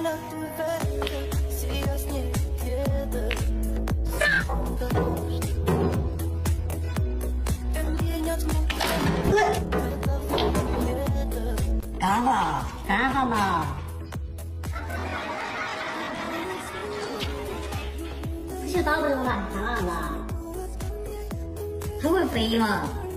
干哈嘛？这些打不用来看了，还会飞吗？